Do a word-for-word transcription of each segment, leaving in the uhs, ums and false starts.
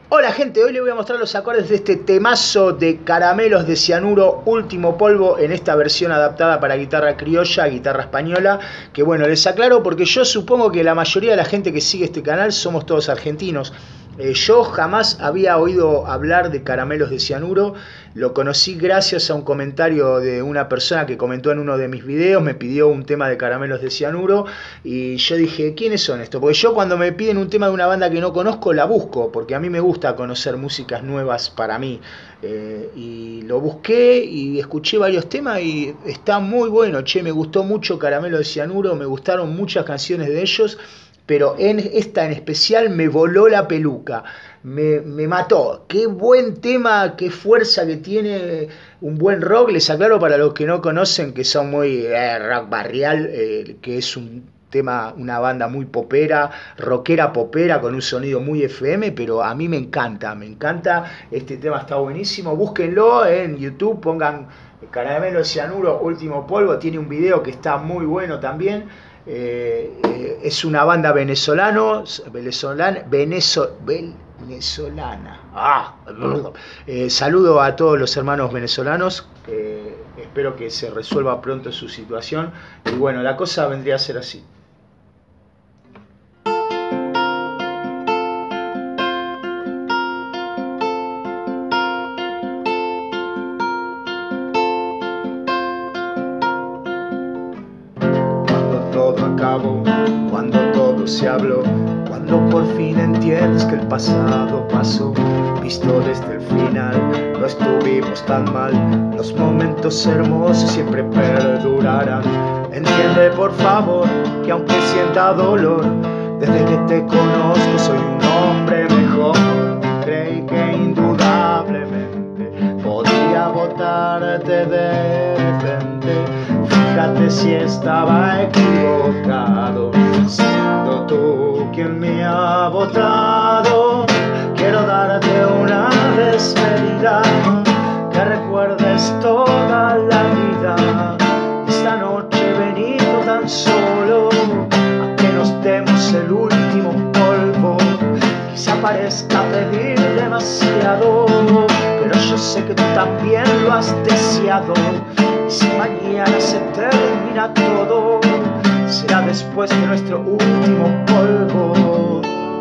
Hola gente, hoy les voy a mostrar los acordes de este temazo de Caramelos de Cianuro, Último Polvo, en esta versión adaptada para guitarra criolla, guitarra española. Que bueno, les aclaro porque yo supongo que la mayoría de la gente que sigue este canal somos todos argentinos. Eh, yo jamás había oído hablar de Caramelos de Cianuro. Lo conocí gracias a un comentario de una persona que comentó en uno de mis videos, me pidió un tema de Caramelos de Cianuro y yo dije, ¿quiénes son estos? Porque yo cuando me piden un tema de una banda que no conozco, la busco, porque a mí me gusta conocer músicas nuevas para mí. Eh, y lo busqué y escuché varios temas y está muy bueno, che, me gustó mucho Caramelos de Cianuro, me gustaron muchas canciones de ellos. Pero en esta en especial me voló la peluca, me, me mató. Qué buen tema, qué fuerza que tiene, un buen rock. Les aclaro para los que no conocen que son muy eh, rock barrial, eh, que es un tema, una banda muy popera, rockera popera, con un sonido muy F M, pero a mí me encanta, me encanta. Este tema está buenísimo, búsquenlo en YouTube, pongan Caramelo de Cianuro, Último Polvo, tiene un video que está muy bueno también. Eh, eh, es una banda venezolano, venezolana, venezo, venezolana. Ah, eh, saludo a todos los hermanos venezolanos. Eh, espero que se resuelva pronto su situación. Y bueno, la cosa vendría a ser así. Todo acabó, cuando todo se habló, cuando por fin entiendes que el pasado pasó, visto desde el final, no estuvimos tan mal, los momentos hermosos siempre perdurarán. Entiende por favor que aunque sienta dolor, desde que te conozco soy un hombre mejor. Creí que indudablemente podría votarte de repente. Fíjate si estaba equivocado, siendo tú quien me ha votado. Quiero darte una despedida, que recuerdes toda la vida. Esta noche he venido tan solo a que nos demos el último polvo. Quizá parezca pedir demasiado, pero yo sé que tú también lo has deseado. Y si mañana se termina todo, será después de nuestro último polvo.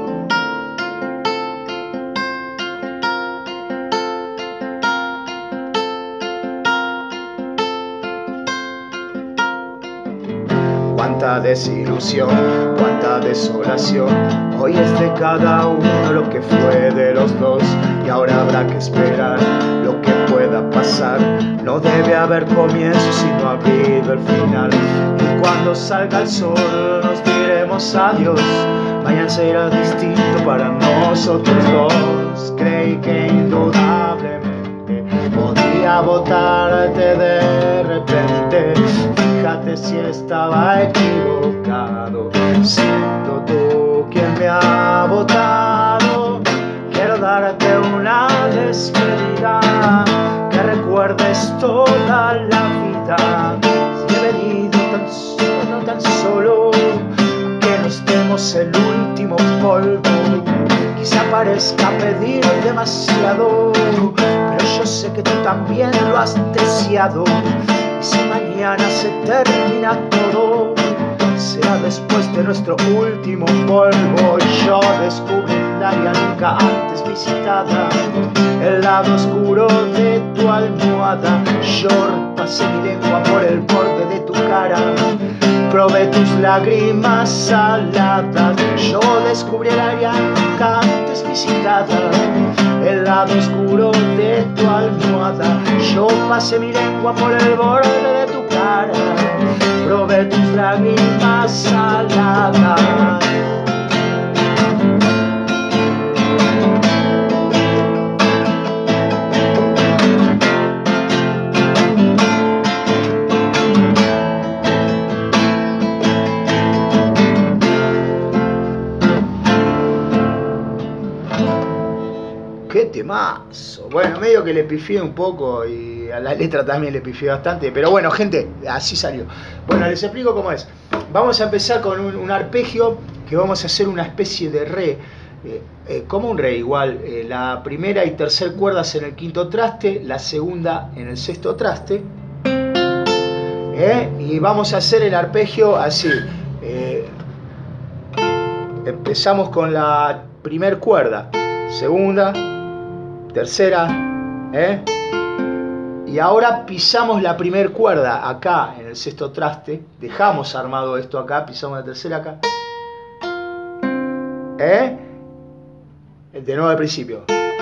Cuánta desilusión, cuánta desolación. Hoy es de cada uno lo que fue de los dos, y ahora habrá que esperar lo que pueda pasar. No debe haber comienzo si no ha habido el final. Y cuando salga el sol nos diremos adiós. Mañana será distinto para nosotros dos. Creí que indudablemente podía votarte de repente. Fíjate si estaba equivocado, siendo tú quien me ha votado. Quiero darte una despedida, que recuerdes toda la vida. Si he venido tan solo, tan solo, a que nos demos el último polvo. Quizá parezca pedir demasiado, pero yo sé que tú también lo has deseado. Y si mañana se termina todo, será después de nuestro último polvo. Yo descubrí el área nunca antes visitada, el lado oscuro de tu almohada. Yo pasé mi lengua por el borde de tu cara, probé tus lágrimas saladas. Yo descubrí el área nunca antes visitada, el lado oscuro de tu almohada. Yo pasé mi lengua por el borde de tu cara, probé tus lágrimas saladas. ¡Qué temazo! Bueno, medio que le pifié un poco y a la letra también le pifié bastante, pero bueno, gente, así salió. Bueno, les explico cómo es. Vamos a empezar con un, un arpegio que vamos a hacer una especie de re. Eh, eh, como un re, igual, eh, la primera y tercera cuerdas en el quinto traste, la segunda en el sexto traste. Eh, y vamos a hacer el arpegio así. Eh, empezamos con la primera cuerda, segunda, tercera, eh, y ahora pisamos la primera cuerda acá en el sexto traste, dejamos armado esto acá, pisamos la tercera acá, eh, de nuevo al principio.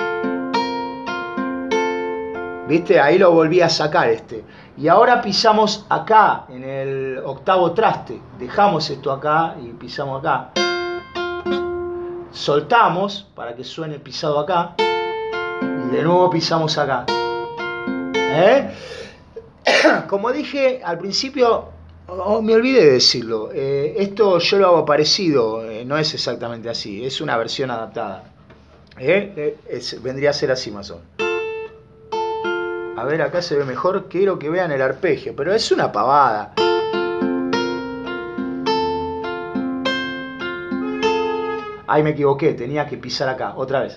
¿Viste? Ahí lo volví a sacar este. Y ahora pisamos acá en el octavo traste. Dejamos esto acá y pisamos acá. Soltamos para que suene pisado acá. Y de nuevo pisamos acá. ¿Eh? Como dije al principio, oh, me olvidé de decirlo. Eh, esto yo lo hago parecido. Eh, no es exactamente así. Es una versión adaptada. ¿Eh? Es, vendría a ser así más o menos. A ver, acá se ve mejor. Quiero que vean el arpegio, pero es una pavada. Ay, me equivoqué, tenía que pisar acá, otra vez.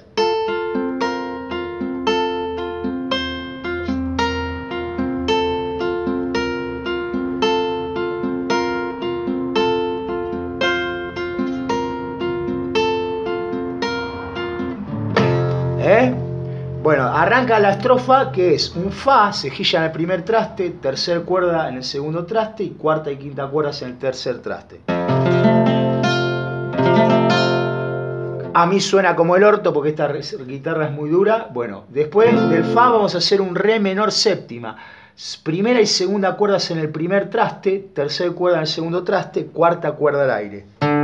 ¿Eh? Bueno, arranca la estrofa que es un fa, cejilla en el primer traste, tercer cuerda en el segundo traste y cuarta y quinta cuerdas en el tercer traste. A mí suena como el orto porque esta guitarra es muy dura. Bueno, después del fa vamos a hacer un re menor séptima. Primera y segunda cuerdas en el primer traste, tercer cuerda en el segundo traste, cuarta cuerda al aire.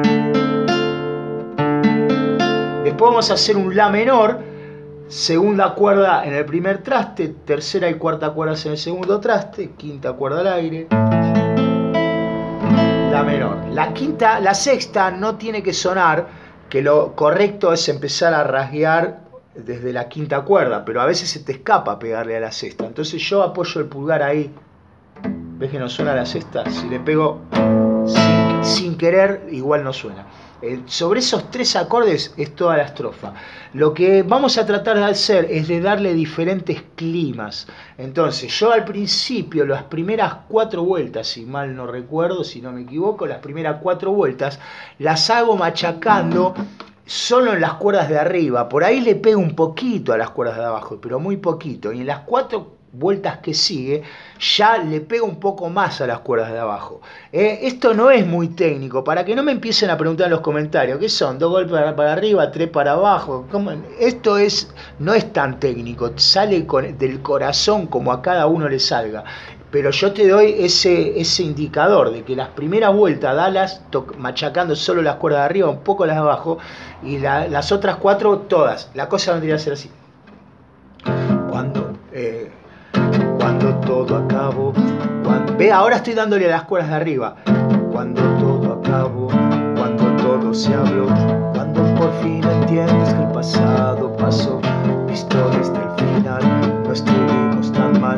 Después vamos a hacer un la menor. Segunda cuerda en el primer traste, tercera y cuarta cuerdas en el segundo traste, quinta cuerda al aire, la menor. La quinta, la sexta no tiene que sonar, que lo correcto es empezar a rasguear desde la quinta cuerda, pero a veces se te escapa pegarle a la sexta. Entonces yo apoyo el pulgar ahí. ¿Ves que no suena la sexta? Si le pego sin, sin querer, igual no suena. Eh, sobre esos tres acordes es toda la estrofa. Lo que vamos a tratar de hacer es de darle diferentes climas. Entonces, yo al principio, las primeras cuatro vueltas, si mal no recuerdo, si no me equivoco, las primeras cuatro vueltas las hago machacando solo en las cuerdas de arriba. Por ahí le pego un poquito a las cuerdas de abajo, pero muy poquito. Y en las cuatro vueltas que sigue, ya le pego un poco más a las cuerdas de abajo. Eh, esto no es muy técnico, para que no me empiecen a preguntar en los comentarios, ¿qué son? ¿Dos golpes para, para arriba, tres para abajo? ¿Cómo? Esto es, no es tan técnico, sale con, del corazón como a cada uno le salga. Pero yo te doy ese, ese indicador de que las primeras vueltas, dalas machacando solo las cuerdas de arriba, un poco las de abajo, y la, las otras cuatro, todas. La cosa vendría a ser así. Cuando... Eh, Cuando todo acabó, cuando... Ve, ahora estoy dándole a las cuerdas de arriba. Cuando todo acabó, cuando todo se habló, cuando por fin entiendes que el pasado pasó, visto desde el final, no estuvimos tan mal.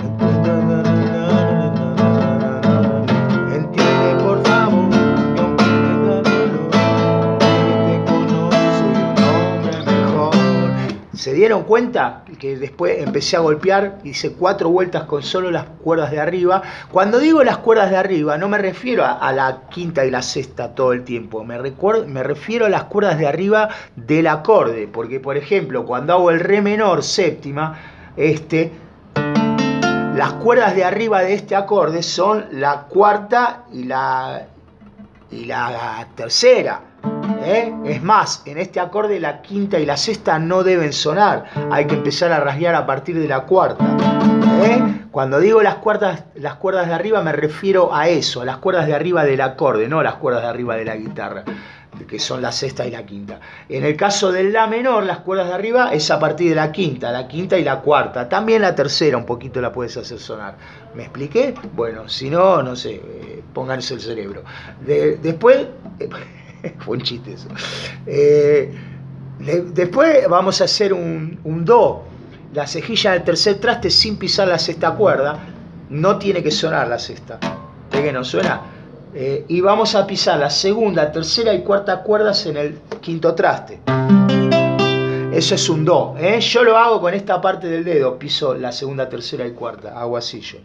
Entiende por favor, que aunque tenga dolor, que te conozco, soy un hombre mejor. ¿Se dieron cuenta? Que después empecé a golpear, hice cuatro vueltas con solo las cuerdas de arriba. Cuando digo las cuerdas de arriba, no me refiero a, a la quinta y la sexta todo el tiempo, me, recuerdo, me refiero a las cuerdas de arriba del acorde, porque por ejemplo, cuando hago el re menor séptima, este, las cuerdas de arriba de este acorde son la cuarta y la, y la tercera. ¿Eh? Es más, en este acorde la quinta y la sexta no deben sonar, hay que empezar a rasguear a partir de la cuarta. ¿Eh? Cuando digo las, cuartas, las cuerdas de arriba me refiero a eso, a las cuerdas de arriba del acorde, no a las cuerdas de arriba de la guitarra, que son la sexta y la quinta. En el caso del la menor, las cuerdas de arriba es a partir de la quinta, la quinta y la cuarta. También la tercera un poquito la puedes hacer sonar. ¿Me expliqué? Bueno, si no, no sé, eh, pónganse el cerebro. De, después... Eh, fue un chiste eso. Eh, le, después vamos a hacer un, un do. La cejilla del tercer traste sin pisar la sexta cuerda. No tiene que sonar la sexta. ¿De que no suena? Eh, y vamos a pisar la segunda, tercera y cuarta cuerdas en el quinto traste. Eso es un do, ¿eh? Yo lo hago con esta parte del dedo, piso la segunda, tercera y cuarta, hago así yo.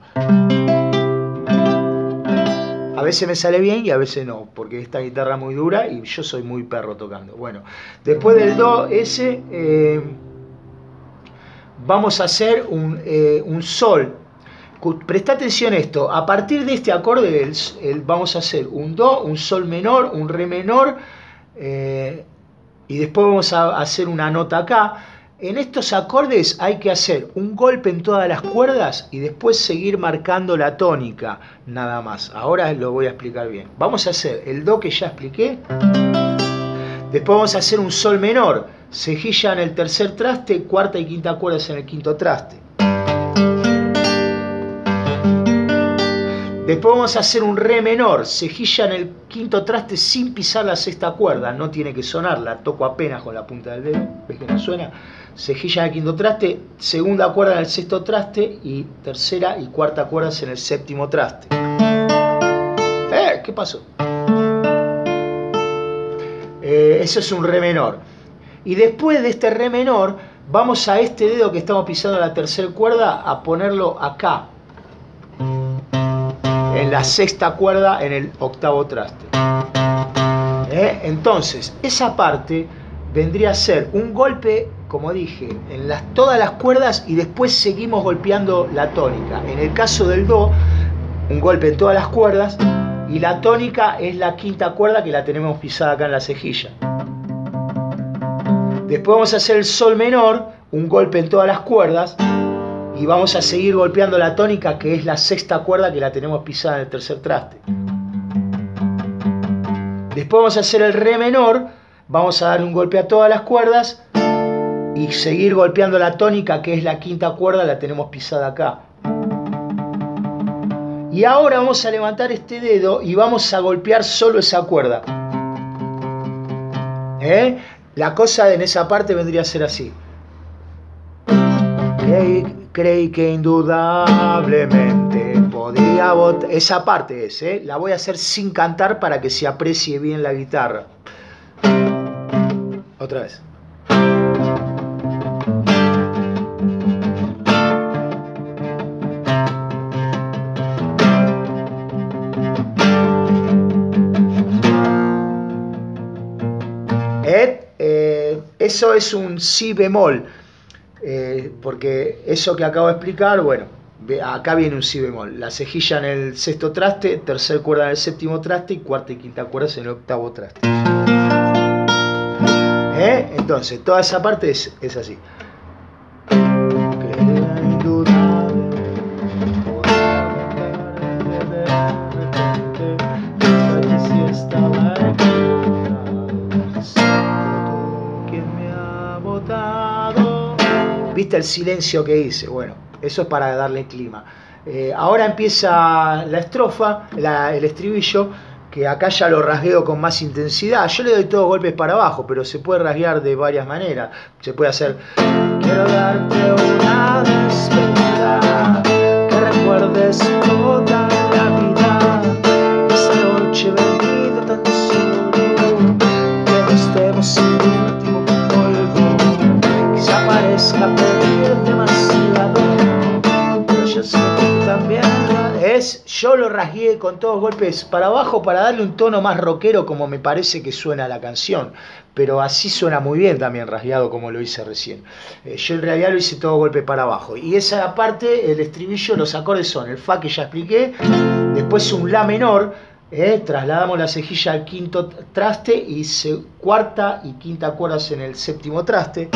A veces me sale bien y a veces no, porque esta guitarra es muy dura y yo soy muy perro tocando. Bueno, después del do ese, eh, vamos a hacer un, eh, un sol. Presta atención a esto, a partir de este acorde el, el, vamos a hacer un do, un sol menor, un re menor, eh, y después vamos a hacer una nota acá. En estos acordes hay que hacer un golpe en todas las cuerdas y después seguir marcando la tónica, nada más. Ahora lo voy a explicar bien. Vamos a hacer el do que ya expliqué. Después vamos a hacer un sol menor, cejilla en el tercer traste, cuarta y quinta cuerdas en el quinto traste. Después vamos a hacer un re menor, cejilla en el quinto traste sin pisar la sexta cuerda, no tiene que sonar, la toco apenas con la punta del dedo, ¿ves que no suena? Cejilla en el quinto traste, segunda cuerda en el sexto traste y tercera y cuarta cuerdas en el séptimo traste. ¿Eh? ¿Qué pasó? Eh, eso es un re menor. Y después de este re menor, vamos a este dedo que estamos pisando en la tercera cuerda a ponerlo acá. En la sexta cuerda en el octavo traste. ¿Eh? Entonces, esa parte vendría a ser un golpe, como dije, en las, todas las cuerdas y después seguimos golpeando la tónica. En el caso del do, un golpe en todas las cuerdas y la tónica es la quinta cuerda que la tenemos pisada acá en la cejilla. Después vamos a hacer el sol menor, un golpe en todas las cuerdas. Y vamos a seguir golpeando la tónica, que es la sexta cuerda que la tenemos pisada en el tercer traste. Después vamos a hacer el re menor, vamos a dar un golpe a todas las cuerdas y seguir golpeando la tónica, que es la quinta cuerda, la tenemos pisada acá. Y ahora vamos a levantar este dedo y vamos a golpear solo esa cuerda. ¿Eh? La cosa en esa parte vendría a ser así. Creí, creí que indudablemente podía votar. Esa parte es, ¿eh? La voy a hacer sin cantar para que se aprecie bien la guitarra. Otra vez. ¿Eh? Eh, eso es un si bemol. Eh, porque eso que acabo de explicar, bueno, acá viene un si bemol, la cejilla en el sexto traste, tercer cuerda en el séptimo traste y cuarta y quinta cuerdas en el octavo traste. ¿Eh? Entonces, toda esa parte es, es así. ¿Viste el silencio que hice? Bueno, eso es para darle clima. Eh, ahora empieza la estrofa, la, el estribillo, que acá ya lo rasgueo con más intensidad. Yo le doy todos golpes para abajo, pero se puede rasguear de varias maneras. Se puede hacer: quiero darte una despedida, que recuerdes toda la vida, esa noche bendita tan solo, que no estemos sin último polvo. Quizá parezca pedir demasiado, pero yo sé que tú también es, yo lo rasgué con todos golpes para abajo para darle un tono más rockero, como me parece que suena la canción, pero así suena muy bien también rasgueado como lo hice recién. Eh, yo en realidad lo hice todo golpe para abajo, y esa parte, el estribillo, los acordes son el fa que ya expliqué, después un la menor. Eh, trasladamos la cejilla al quinto traste y se, cuarta y quinta cuerdas en el séptimo traste.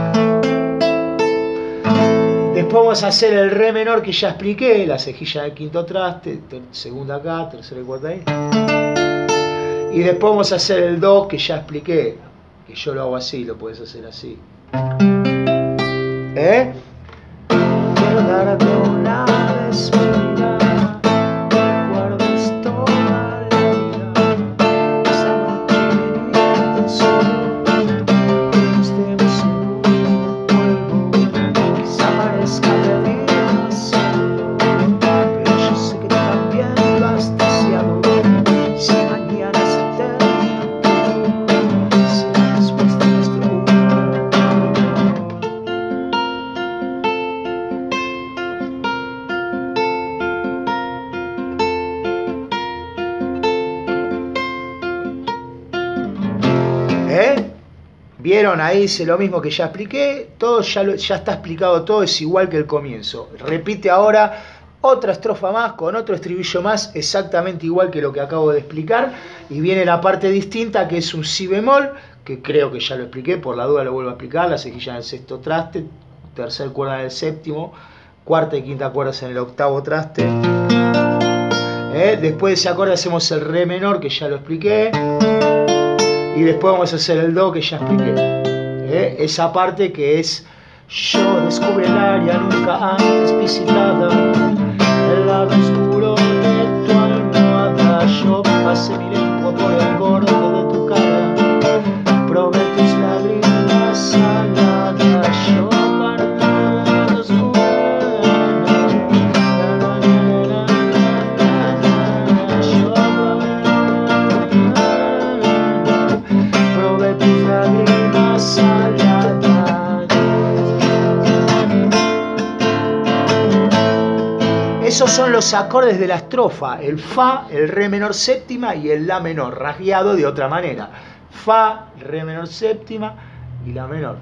Después vamos a hacer el re menor que ya expliqué, la cejilla del quinto traste, ter, segunda acá, tercera y cuarta ahí. Y después vamos a hacer el do que ya expliqué, que yo lo hago así, lo puedes hacer así. ¿Eh? Quiero darte una despedida. ¿Vieron? Ahí dice lo mismo que ya expliqué. Todo ya, lo, ya está explicado, todo es igual que el comienzo. Repite ahora otra estrofa más, con otro estribillo más, exactamente igual que lo que acabo de explicar. Y viene la parte distinta, que es un si bemol, que creo que ya lo expliqué, por la duda lo vuelvo a explicar. La cejilla en el sexto traste, tercer cuerda en el séptimo, cuarta y quinta cuerdas en el octavo traste. ¿Eh? Después de ese acorde hacemos el re menor, que ya lo expliqué. Y después vamos a hacer el do, que ya expliqué. ¿Eh? Esa parte que es: yo descubrí el área nunca antes visitada, el lado oscuro de tu almohada. Yo pasé mi lengua por el borde de tu cara, probé tus lágrimas saladas. Yo paré los probé tus lágrimas saladas. Esos son los acordes de la estrofa: el fa, el re menor séptima y el la menor, rasgueado de otra manera: fa, re menor séptima y la menor.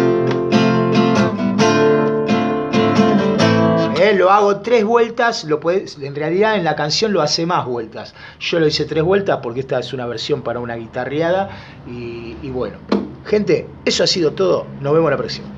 Eh, lo hago tres vueltas, lo puedes, en realidad en la canción lo hace más vueltas. Yo lo hice tres vueltas porque esta es una versión para una guitarreada. Y, y bueno, gente, eso ha sido todo. Nos vemos la próxima.